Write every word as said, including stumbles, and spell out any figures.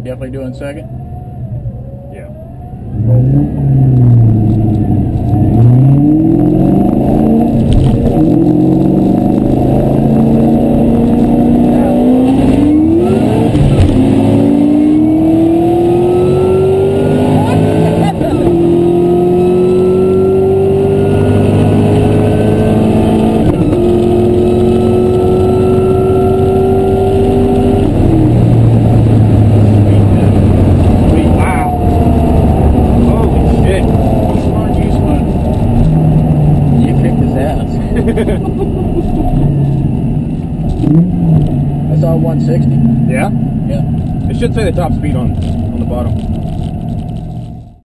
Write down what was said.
definitely doing second? Yeah. I saw one sixty. Yeah? Yeah. It should say the top speed on on the bottom.